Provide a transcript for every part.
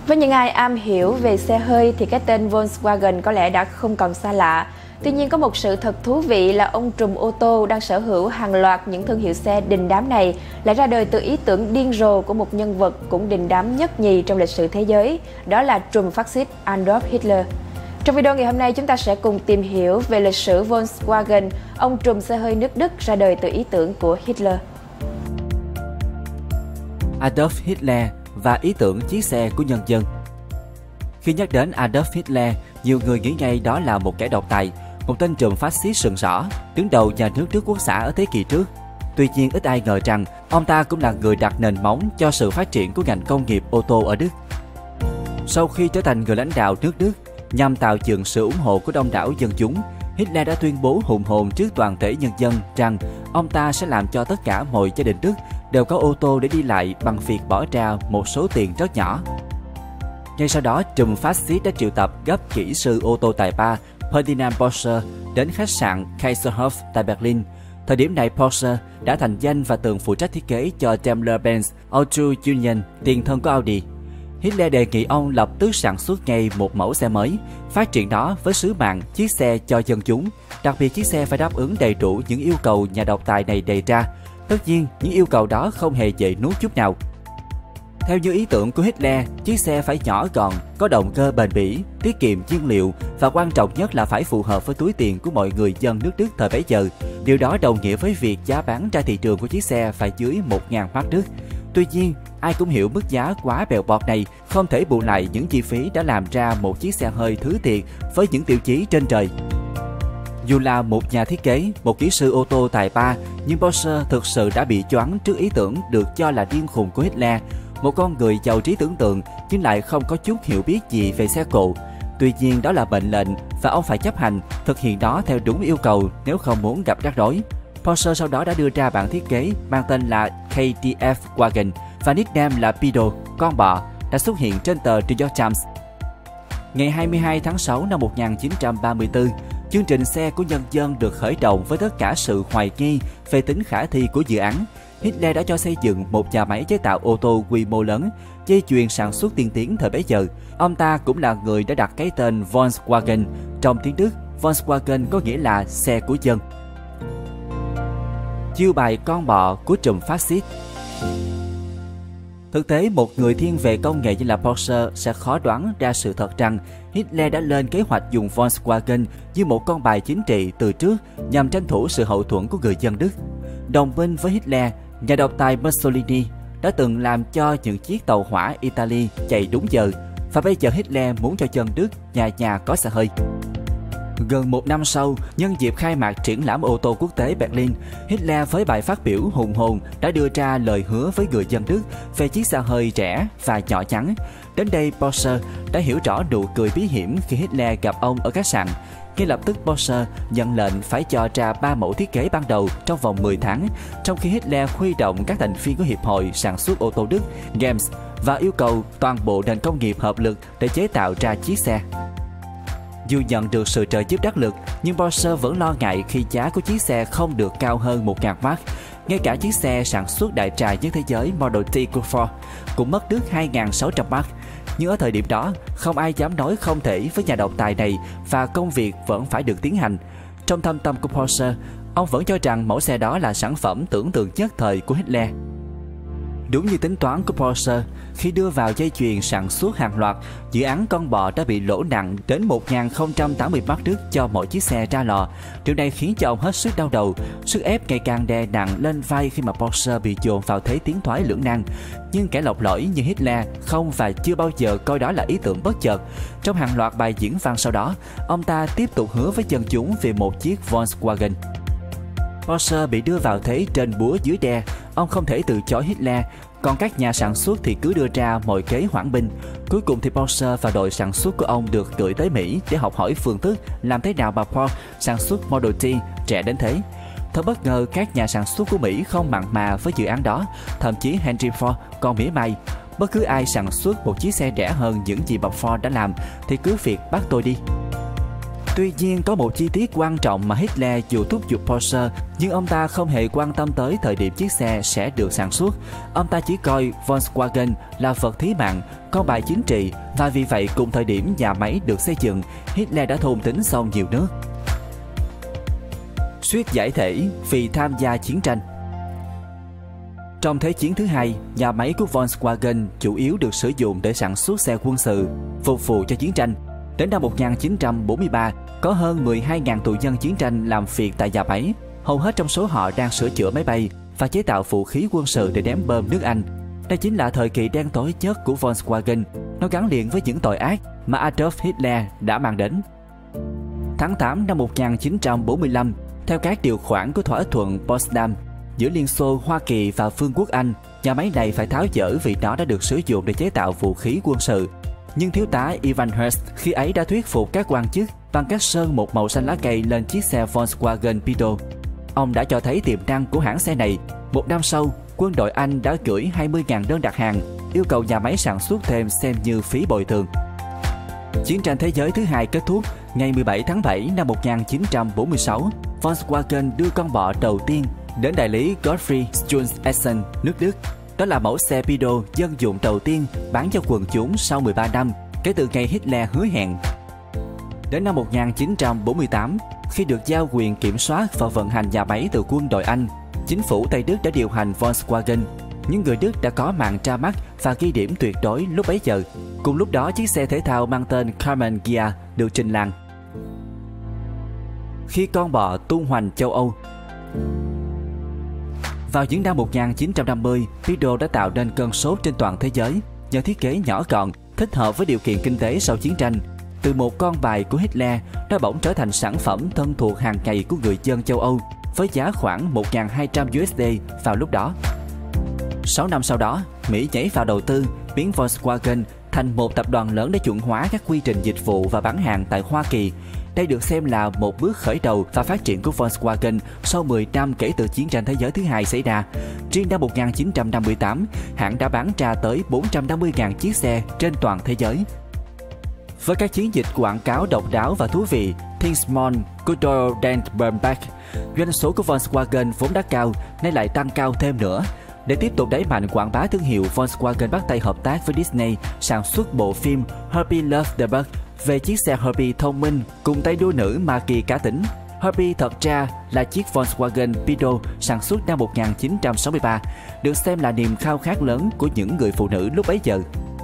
Với những ai am hiểu về xe hơi thì cái tên Volkswagen có lẽ đã không còn xa lạ. Tuy nhiên có một sự thật thú vị là ông trùm ô tô đang sở hữu hàng loạt những thương hiệu xe đình đám này lại ra đời từ ý tưởng điên rồ của một nhân vật cũng đình đám nhất nhì trong lịch sử thế giới, đó là trùm phát xít Adolf Hitler. Trong video ngày hôm nay chúng ta sẽ cùng tìm hiểu về lịch sử Volkswagen, ông trùm xe hơi nước Đức ra đời từ ý tưởng của Hitler. Adolf Hitler và ý tưởng chiếc xe của nhân dân. Khi nhắc đến Adolf Hitler, nhiều người nghĩ ngay đó là một kẻ độc tài, một tên trùm phát xít sừng sỏ, đứng đầu nhà nước Đức Quốc xã ở thế kỷ trước. Tuy nhiên ít ai ngờ rằng ông ta cũng là người đặt nền móng cho sự phát triển của ngành công nghiệp ô tô ở Đức. Sau khi trở thành người lãnh đạo nước Đức, nhằm tạo dựng sự ủng hộ của đông đảo dân chúng, Hitler đã tuyên bố hùng hồn trước toàn thể nhân dân rằng ông ta sẽ làm cho tất cả mọi gia đình Đức đều có ô tô để đi lại bằng việc bỏ ra một số tiền rất nhỏ. Ngay sau đó, trùm phát xít đã triệu tập gấp kỹ sư ô tô tài ba Ferdinand Porsche đến khách sạn Kaiserhof tại Berlin. Thời điểm này, Porsche đã thành danh và từng phụ trách thiết kế cho Daimler-Benz Auto Union, tiền thân của Audi. Hitler đề nghị ông lập tức sản xuất ngay một mẫu xe mới, phát triển nó với sứ mạng chiếc xe cho dân chúng. Đặc biệt chiếc xe phải đáp ứng đầy đủ những yêu cầu nhà độc tài này đề ra. Tất nhiên, những yêu cầu đó không hề dễ nuốt chút nào. Theo như ý tưởng của Hitler, chiếc xe phải nhỏ gọn, có động cơ bền bỉ, tiết kiệm nhiên liệu và quan trọng nhất là phải phù hợp với túi tiền của mọi người dân nước Đức thời bấy giờ. Điều đó đồng nghĩa với việc giá bán ra thị trường của chiếc xe phải dưới 1.000 mark Đức. Tuy nhiên, ai cũng hiểu mức giá quá bèo bọt này không thể bù lại những chi phí đã làm ra một chiếc xe hơi thứ thiệt với những tiêu chí trên trời. Dù là một nhà thiết kế, một kỹ sư ô tô tài ba, nhưng Porsche thực sự đã bị choáng trước ý tưởng được cho là điên khùng của Hitler, một con người giàu trí tưởng tượng nhưng lại không có chút hiểu biết gì về xe cộ. Tuy nhiên đó là mệnh lệnh và ông phải chấp hành, thực hiện đó theo đúng yêu cầu nếu không muốn gặp rắc rối. Porsche sau đó đã đưa ra bản thiết kế mang tên là KDF Wagen và nickname là Pido, con bọ, đã xuất hiện trên tờ New York Times. Ngày 22 tháng 6 năm 1934, chương trình xe của nhân dân được khởi động với tất cả sự hoài nghi về tính khả thi của dự án. Hitler đã cho xây dựng một nhà máy chế tạo ô tô quy mô lớn, dây chuyền sản xuất tiên tiến thời bấy giờ. Ông ta cũng là người đã đặt cái tên Volkswagen. Trong tiếng Đức, Volkswagen có nghĩa là xe của dân. Chiêu bài con bọ của trùm phát xít. Thực tế, một người thiên về công nghệ như là Porsche sẽ khó đoán ra sự thật rằng Hitler đã lên kế hoạch dùng Volkswagen như một con bài chính trị từ trước nhằm tranh thủ sự hậu thuẫn của người dân Đức. Đồng minh với Hitler, nhà độc tài Mussolini đã từng làm cho những chiếc tàu hỏa Italy chạy đúng giờ, và bây giờ Hitler muốn cho dân Đức nhà nhà có xe hơi. Gần một năm sau, nhân dịp khai mạc triển lãm ô tô quốc tế Berlin, Hitler với bài phát biểu hùng hồn đã đưa ra lời hứa với người dân Đức về chiếc xe hơi rẻ và nhỏ nhắn. Đến đây, Porsche đã hiểu rõ nụ cười bí hiểm khi Hitler gặp ông ở khách sạn. Ngay lập tức Porsche nhận lệnh phải cho ra 3 mẫu thiết kế ban đầu trong vòng 10 tháng, trong khi Hitler huy động các thành viên của Hiệp hội sản xuất ô tô Đức GEMS và yêu cầu toàn bộ nền công nghiệp hợp lực để chế tạo ra chiếc xe. Dù nhận được sự trợ giúp đắc lực, nhưng Porsche vẫn lo ngại khi giá của chiếc xe không được cao hơn 1.000 mark. Ngay cả chiếc xe sản xuất đại trà nhất thế giới Model T của Ford cũng mất đứt 2.600 mark. Nhưng ở thời điểm đó, không ai dám nói không thể với nhà độc tài này và công việc vẫn phải được tiến hành. Trong thâm tâm của Porsche, ông vẫn cho rằng mẫu xe đó là sản phẩm tưởng tượng nhất thời của Hitler. Đúng như tính toán của Porsche, khi đưa vào dây chuyền sản xuất hàng loạt, dự án con bọ đã bị lỗ nặng đến 1.080 mark Đức cho mỗi chiếc xe ra lò. Điều này khiến cho ông hết sức đau đầu, sức ép ngày càng đè nặng lên vai khi mà Porsche bị dồn vào thế tiến thoái lưỡng nan. Nhưng kẻ lọc lõi như Hitler không và chưa bao giờ coi đó là ý tưởng bất chợt. Trong hàng loạt bài diễn văn sau đó, ông ta tiếp tục hứa với dân chúng về một chiếc Volkswagen. Porsche bị đưa vào thế trên búa dưới đe, ông không thể từ chối Hitler, còn các nhà sản xuất thì cứ đưa ra mọi kế hoãn binh. Cuối cùng thì Porsche và đội sản xuất của ông được gửi tới Mỹ để học hỏi phương thức làm thế nào mà Ford sản xuất Model T rẻ đến thế. Thật bất ngờ, các nhà sản xuất của Mỹ không mặn mà với dự án đó, thậm chí Henry Ford còn mỉa mai. Bất cứ ai sản xuất một chiếc xe rẻ hơn những gì mà Ford đã làm thì cứ việc bắt tôi đi. Tuy nhiên, có một chi tiết quan trọng mà Hitler dù thúc giục Porsche, nhưng ông ta không hề quan tâm tới thời điểm chiếc xe sẽ được sản xuất. Ông ta chỉ coi Volkswagen là vật thí mạng, con bài chính trị và vì vậy cùng thời điểm nhà máy được xây dựng, Hitler đã thôn tính xong nhiều nước. Suýt giải thể vì tham gia chiến tranh. Trong Thế chiến thứ hai, nhà máy của Volkswagen chủ yếu được sử dụng để sản xuất xe quân sự, phục vụ cho chiến tranh. Đến năm 1943, có hơn 12.000 tù nhân chiến tranh làm việc tại nhà máy. Hầu hết trong số họ đang sửa chữa máy bay và chế tạo vũ khí quân sự để ném bom nước Anh. Đây chính là thời kỳ đen tối nhất của Volkswagen. Nó gắn liền với những tội ác mà Adolf Hitler đã mang đến. Tháng 8 năm 1945, theo các điều khoản của thỏa thuận Potsdam giữa Liên Xô, Hoa Kỳ và Vương quốc Anh, nhà máy này phải tháo dỡ vì nó đã được sử dụng để chế tạo vũ khí quân sự. Nhưng thiếu tá Ivan Hurst khi ấy đã thuyết phục các quan chức bằng cách sơn một màu xanh lá cây lên chiếc xe Volkswagen Beetle. Ông đã cho thấy tiềm năng của hãng xe này. Một năm sau, quân đội Anh đã gửi 20.000 đơn đặt hàng, yêu cầu nhà máy sản xuất thêm xem như phí bồi thường. Chiến tranh thế giới thứ hai kết thúc ngày 17 tháng 7 năm 1946. Volkswagen đưa con bọ đầu tiên đến đại lý Gottfried Schulz Essen, nước Đức. Đó là mẫu xe Beetle dân dụng đầu tiên bán cho quần chúng sau 13 năm kể từ ngày Hitler hứa hẹn. Đến năm 1948, khi được giao quyền kiểm soát và vận hành nhà máy từ quân đội Anh, chính phủ Tây Đức đã điều hành Volkswagen. Những người Đức đã có màn ra mắt và ghi điểm tuyệt đối lúc bấy giờ. Cùng lúc đó, chiếc xe thể thao mang tên Karmann Ghia được trình làng. Khi con bọ tung hoành châu Âu. Vào những năm 1950, Beetle đã tạo nên cơn sốt trên toàn thế giới nhờ thiết kế nhỏ gọn, thích hợp với điều kiện kinh tế sau chiến tranh. Từ một con bài của Hitler, nó bỗng trở thành sản phẩm thân thuộc hàng ngày của người dân châu Âu với giá khoảng 1.200 USD vào lúc đó. 6 năm sau đó, Mỹ nhảy vào đầu tư, biến Volkswagen thành một tập đoàn lớn để chuẩn hóa các quy trình dịch vụ và bán hàng tại Hoa Kỳ. Đây được xem là một bước khởi đầu và phát triển của Volkswagen sau 10 năm kể từ chiến tranh thế giới thứ hai xảy ra. Riêng năm 1958, hãng đã bán ra tới 450.000 chiếc xe trên toàn thế giới. Với các chiến dịch quảng cáo độc đáo và thú vị, Think Small, Good Old Burn Back, doanh số của Volkswagen vốn đã cao nay lại tăng cao thêm nữa. Để tiếp tục đẩy mạnh quảng bá thương hiệu, Volkswagen bắt tay hợp tác với Disney sản xuất bộ phim Herbie Loves the Bug về chiếc xe Herbie thông minh cùng tay đua nữ ma kỳ cá tính. Herbie thật ra là chiếc Volkswagen Beetle sản xuất năm 1963, được xem là niềm khao khát lớn của những người phụ nữ lúc bấy giờ.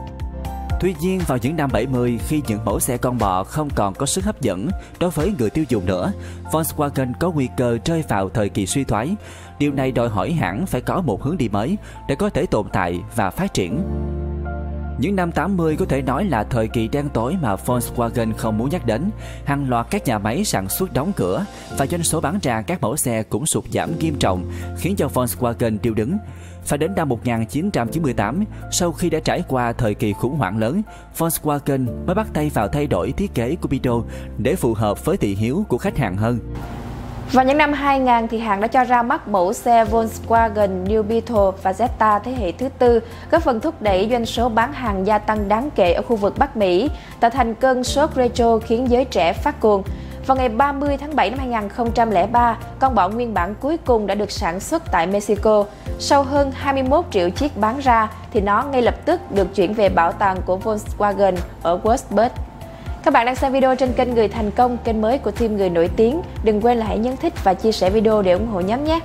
Tuy nhiên, vào những năm 70, khi những mẫu xe con bọ không còn có sức hấp dẫn đối với người tiêu dùng nữa, Volkswagen có nguy cơ rơi vào thời kỳ suy thoái. Điều này đòi hỏi hãng phải có một hướng đi mới để có thể tồn tại và phát triển. Những năm 80 có thể nói là thời kỳ đen tối mà Volkswagen không muốn nhắc đến. Hàng loạt các nhà máy sản xuất đóng cửa và doanh số bán ra các mẫu xe cũng sụt giảm nghiêm trọng, khiến cho Volkswagen điêu đứng. Phải đến năm 1998, sau khi đã trải qua thời kỳ khủng hoảng lớn, Volkswagen mới bắt tay vào thay đổi thiết kế của Beetle để phù hợp với thị hiếu của khách hàng hơn. Vào những năm 2000 thì hãng đã cho ra mắt mẫu xe Volkswagen New Beetle và Jetta thế hệ thứ tư, góp phần thúc đẩy doanh số bán hàng gia tăng đáng kể ở khu vực Bắc Mỹ, tạo thành cơn sốt retro khiến giới trẻ phát cuồng. Vào ngày 30 tháng 7 năm 2003, con bọ nguyên bản cuối cùng đã được sản xuất tại Mexico. Sau hơn 21 triệu chiếc bán ra thì nó ngay lập tức được chuyển về bảo tàng của Volkswagen ở Wolfsburg. Các bạn đang xem video trên kênh Người Thành Công, kênh mới của team người nổi tiếng. Đừng quên là hãy nhấn thích và chia sẻ video để ủng hộ nhóm nhé.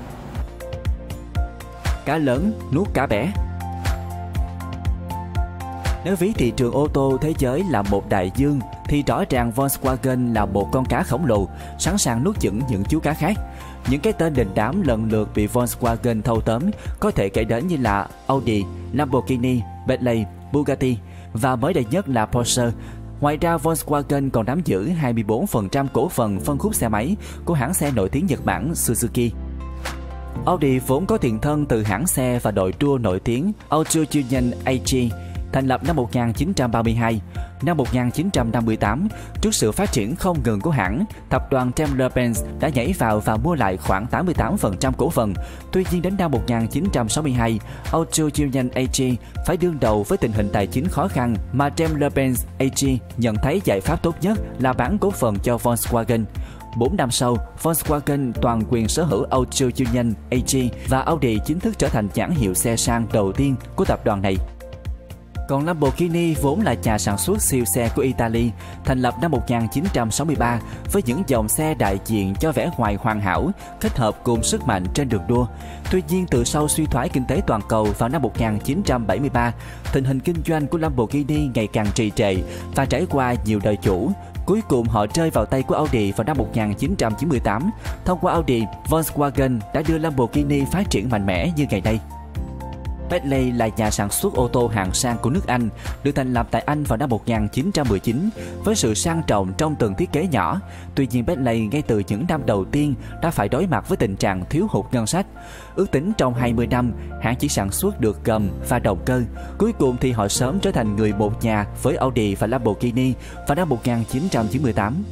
Cá lớn nuốt cá bé. Nếu ví thị trường ô tô thế giới là một đại dương, thì rõ ràng Volkswagen là một con cá khổng lồ, sẵn sàng nuốt chửng những chú cá khác. Những cái tên đình đám lần lượt bị Volkswagen thâu tóm có thể kể đến như là Audi, Lamborghini, Bentley, Bugatti và mới đây nhất là Porsche. Ngoài ra, Volkswagen còn nắm giữ 24% cổ phần phân khúc xe máy của hãng xe nổi tiếng Nhật Bản Suzuki. Audi vốn có tiền thân từ hãng xe và đội đua nổi tiếng Auto Union AG, thành lập năm 1932. Năm 1958, trước sự phát triển không ngừng của hãng, tập đoàn Daimler-Benz đã nhảy vào và mua lại khoảng 88% cổ phần. Tuy nhiên đến năm 1962, Auto Union AG phải đương đầu với tình hình tài chính khó khăn mà Daimler-Benz AG nhận thấy giải pháp tốt nhất là bán cổ phần cho Volkswagen. 4 năm sau, Volkswagen toàn quyền sở hữu Auto Union AG và Audi chính thức trở thành nhãn hiệu xe sang đầu tiên của tập đoàn này. Còn Lamborghini vốn là nhà sản xuất siêu xe của Italy, thành lập năm 1963 với những dòng xe đại diện cho vẻ ngoài hoàn hảo, kết hợp cùng sức mạnh trên đường đua. Tuy nhiên, từ sau suy thoái kinh tế toàn cầu vào năm 1973, tình hình kinh doanh của Lamborghini ngày càng trì trệ và trải qua nhiều đời chủ. Cuối cùng họ rơi vào tay của Audi vào năm 1998. Thông qua Audi, Volkswagen đã đưa Lamborghini phát triển mạnh mẽ như ngày nay. Bentley là nhà sản xuất ô tô hạng sang của nước Anh, được thành lập tại Anh vào năm 1919 với sự sang trọng trong từng thiết kế nhỏ. Tuy nhiên, Bentley ngay từ những năm đầu tiên đã phải đối mặt với tình trạng thiếu hụt ngân sách. Ước tính trong 20 năm, hãng chỉ sản xuất được gầm và động cơ. Cuối cùng thì họ sớm trở thành người một nhà với Audi và Lamborghini vào năm 1998.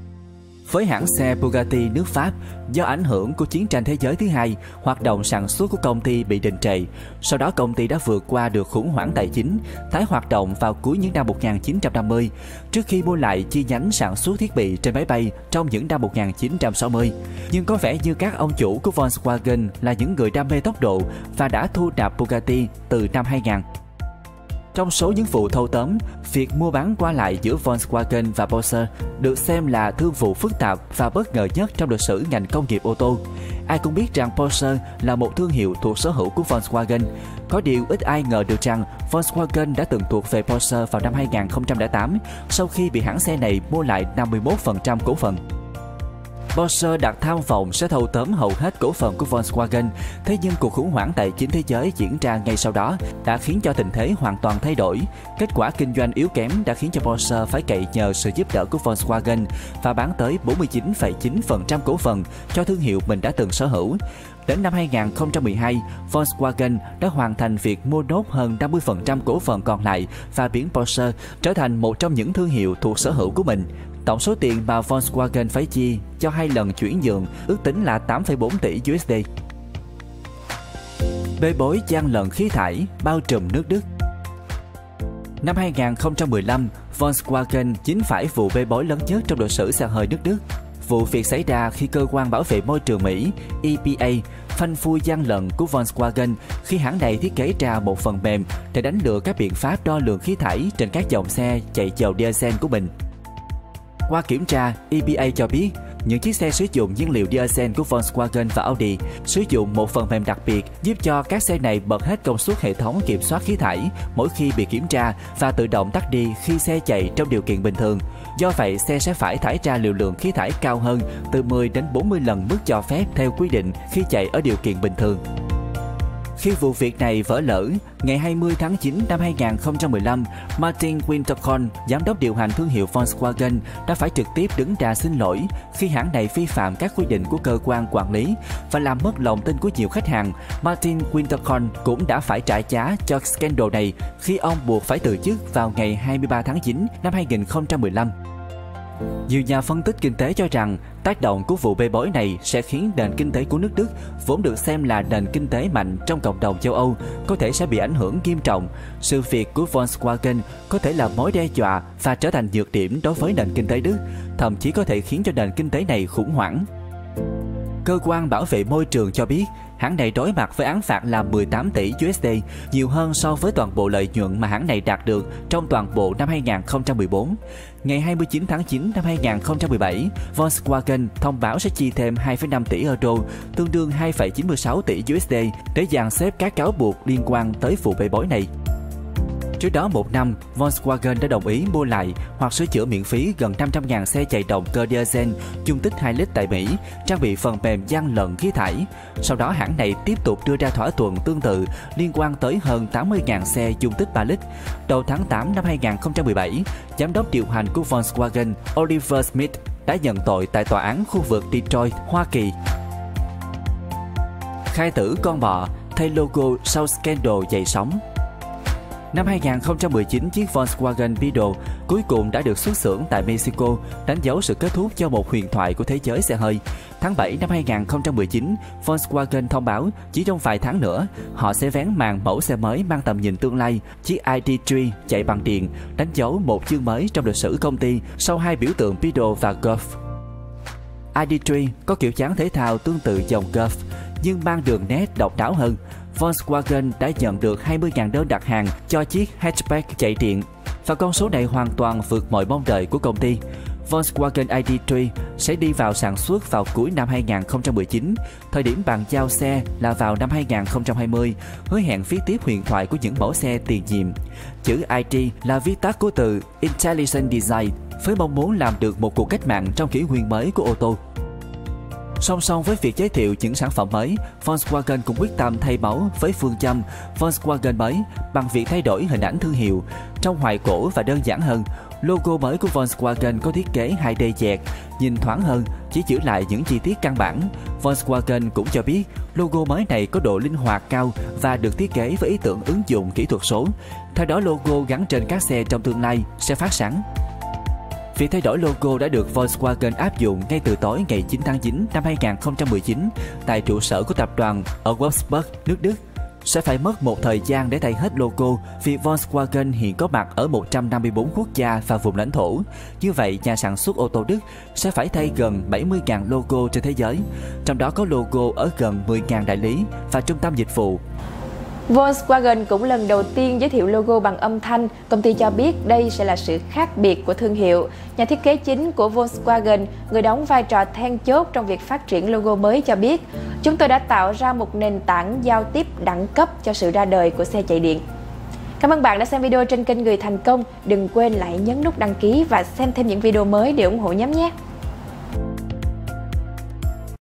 Với hãng xe Bugatti nước Pháp, do ảnh hưởng của chiến tranh thế giới thứ hai, hoạt động sản xuất của công ty bị đình trệ. Sau đó công ty đã vượt qua được khủng hoảng tài chính, tái hoạt động vào cuối những năm 1950, trước khi mua lại chi nhánh sản xuất thiết bị trên máy bay trong những năm 1960. Nhưng có vẻ như các ông chủ của Volkswagen là những người đam mê tốc độ và đã thu nạp Bugatti từ năm 2000. Trong số những vụ thâu tóm, việc mua bán qua lại giữa Volkswagen và Porsche được xem là thương vụ phức tạp và bất ngờ nhất trong lịch sử ngành công nghiệp ô tô. Ai cũng biết rằng Porsche là một thương hiệu thuộc sở hữu của Volkswagen. Có điều ít ai ngờ được rằng Volkswagen đã từng thuộc về Porsche vào năm 2008 sau khi bị hãng xe này mua lại 51% cổ phần. Porsche đặt tham vọng sẽ thâu tóm hầu hết cổ phần của Volkswagen, thế nhưng cuộc khủng hoảng tài chính thế giới diễn ra ngay sau đó đã khiến cho tình thế hoàn toàn thay đổi. Kết quả kinh doanh yếu kém đã khiến cho Porsche phải cậy nhờ sự giúp đỡ của Volkswagen và bán tới 49,9% cổ phần cho thương hiệu mình đã từng sở hữu. Đến năm 2012, Volkswagen đã hoàn thành việc mua nốt hơn 50% cổ phần còn lại và biến Porsche trở thành một trong những thương hiệu thuộc sở hữu của mình. Tổng số tiền mà Volkswagen phải chi cho 2 lần chuyển nhượng ước tính là 8,4 tỷ USD. Bê bối gian lận khí thải bao trùm nước Đức. Năm 2015, Volkswagen dính phải vụ bê bối lớn nhất trong lịch sử xe hơi nước Đức. Vụ việc xảy ra khi cơ quan bảo vệ môi trường Mỹ EPA phanh phui gian lận của Volkswagen khi hãng này thiết kế ra một phần mềm để đánh lừa các biện pháp đo lường khí thải trên các dòng xe chạy dầu diesel của mình. Qua kiểm tra, EPA cho biết những chiếc xe sử dụng nhiên liệu diesel của Volkswagen và Audi sử dụng một phần mềm đặc biệt giúp cho các xe này bật hết công suất hệ thống kiểm soát khí thải mỗi khi bị kiểm tra và tự động tắt đi khi xe chạy trong điều kiện bình thường. Do vậy, xe sẽ phải thải ra liều lượng khí thải cao hơn từ 10 đến 40 lần mức cho phép theo quy định khi chạy ở điều kiện bình thường. Khi vụ việc này vỡ lở, ngày 20 tháng 9 năm 2015, Martin Winterkorn, giám đốc điều hành thương hiệu Volkswagen, đã phải trực tiếp đứng ra xin lỗi khi hãng này vi phạm các quy định của cơ quan quản lý và làm mất lòng tin của nhiều khách hàng. Martin Winterkorn cũng đã phải trả giá cho scandal này khi ông buộc phải từ chức vào ngày 23 tháng 9 năm 2015. Nhiều nhà phân tích kinh tế cho rằng tác động của vụ bê bối này sẽ khiến nền kinh tế của nước Đức, vốn được xem là nền kinh tế mạnh trong cộng đồng châu Âu, có thể sẽ bị ảnh hưởng nghiêm trọng. Sự việc của Volkswagen có thể là mối đe dọa và trở thành nhược điểm đối với nền kinh tế Đức, thậm chí có thể khiến cho nền kinh tế này khủng hoảng. Cơ quan bảo vệ môi trường cho biết hãng này đối mặt với án phạt là 18 tỷ USD, nhiều hơn so với toàn bộ lợi nhuận mà hãng này đạt được trong toàn bộ năm 2014. Ngày 29 tháng 9 năm 2017, Volkswagen thông báo sẽ chi thêm 2,5 tỷ euro, tương đương 2,96 tỷ USD để dàn xếp các cáo buộc liên quan tới vụ bê bối này. Trước đó một năm, Volkswagen đã đồng ý mua lại hoặc sửa chữa miễn phí gần 500.000 xe chạy động cơ diesel dung tích 2 lít tại Mỹ, trang bị phần mềm gian lận khí thải. Sau đó hãng này tiếp tục đưa ra thỏa thuận tương tự liên quan tới hơn 80.000 xe dung tích 3 lít. Đầu tháng 8 năm 2017, giám đốc điều hành của Volkswagen Oliver Smith đã nhận tội tại tòa án khu vực Detroit, Hoa Kỳ. Khai tử con bọ thay logo sau scandal dậy sóng. Năm 2019, chiếc Volkswagen Beetle cuối cùng đã được xuất xưởng tại Mexico, đánh dấu sự kết thúc cho một huyền thoại của thế giới xe hơi. Tháng 7 năm 2019, Volkswagen thông báo chỉ trong vài tháng nữa, họ sẽ vén màn mẫu xe mới mang tầm nhìn tương lai, chiếc ID.3 chạy bằng điện, đánh dấu một chương mới trong lịch sử công ty sau hai biểu tượng Beetle và Golf. ID.3 có kiểu dáng thể thao tương tự dòng Golf, nhưng mang đường nét độc đáo hơn. Volkswagen đã nhận được 20.000 đơn đặt hàng cho chiếc hatchback chạy điện, và con số này hoàn toàn vượt mọi mong đợi của công ty. Volkswagen ID.3 sẽ đi vào sản xuất vào cuối năm 2019, thời điểm bàn giao xe là vào năm 2020, hứa hẹn viết tiếp huyền thoại của những mẫu xe tiền nhiệm. Chữ ID là viết tắt của từ Intelligent Design, với mong muốn làm được một cuộc cách mạng trong kỷ nguyên mới của ô tô. Song song với việc giới thiệu những sản phẩm mới, Volkswagen cũng quyết tâm thay máu với phương châm Volkswagen mới bằng việc thay đổi hình ảnh thương hiệu. Trông hoài cổ và đơn giản hơn, logo mới của Volkswagen có thiết kế 2D dẹt, nhìn thoáng hơn, chỉ giữ lại những chi tiết căn bản. Volkswagen cũng cho biết logo mới này có độ linh hoạt cao và được thiết kế với ý tưởng ứng dụng kỹ thuật số. Theo đó, logo gắn trên các xe trong tương lai sẽ phát sáng. Việc thay đổi logo đã được Volkswagen áp dụng ngay từ tối ngày 9 tháng 9 năm 2019 tại trụ sở của tập đoàn ở Wolfsburg, nước Đức. Sẽ phải mất một thời gian để thay hết logo vì Volkswagen hiện có mặt ở 154 quốc gia và vùng lãnh thổ. Như vậy, nhà sản xuất ô tô Đức sẽ phải thay gần 70.000 logo trên thế giới, trong đó có logo ở gần 10.000 đại lý và trung tâm dịch vụ. Volkswagen cũng lần đầu tiên giới thiệu logo bằng âm thanh. Công ty cho biết đây sẽ là sự khác biệt của thương hiệu. Nhà thiết kế chính của Volkswagen, người đóng vai trò then chốt trong việc phát triển logo mới cho biết, chúng tôi đã tạo ra một nền tảng giao tiếp đẳng cấp cho sự ra đời của xe chạy điện. Cảm ơn bạn đã xem video trên kênh Người Thành Công. Đừng quên lại nhấn nút đăng ký và xem thêm những video mới để ủng hộ nhóm nhé.